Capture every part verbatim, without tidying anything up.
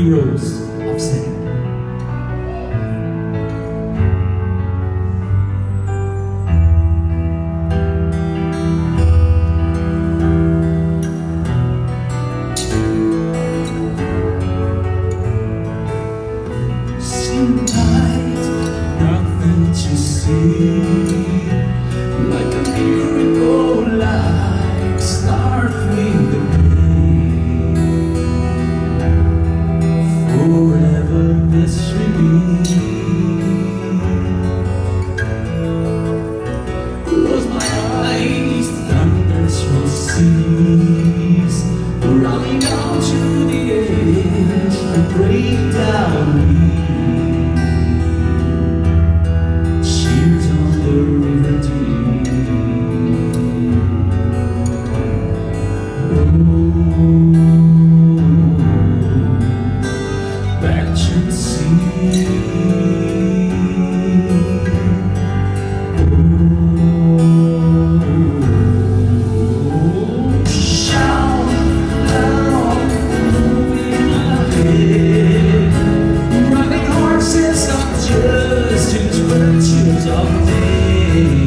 Heroes of Sand. Sometimes nothing to see, like a miracle life starts with a pain. Forever mystery. Close my eyes, thunderstruck seas, running down to the edge, I break down me. Back to the sea. Oh, shout loud, moving my head, running horses of justice, virtues of day.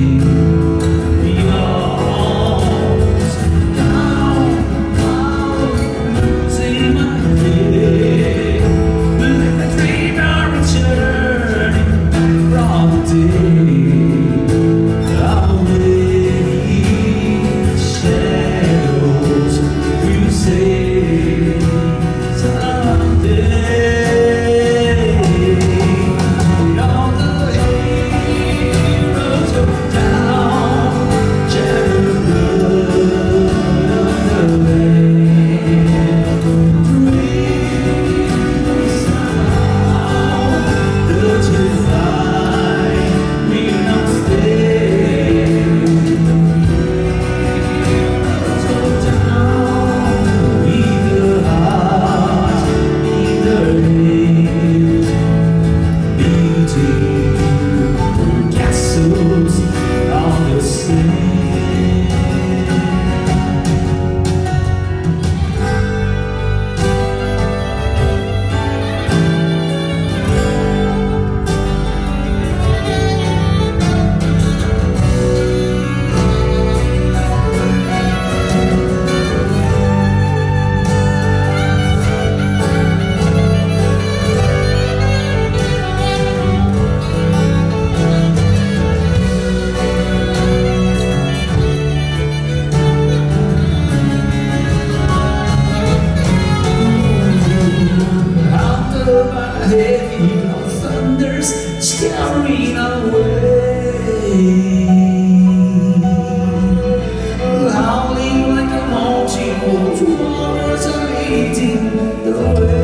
Heavy thunders scaring away, howling like a mountain, waters are leading the way.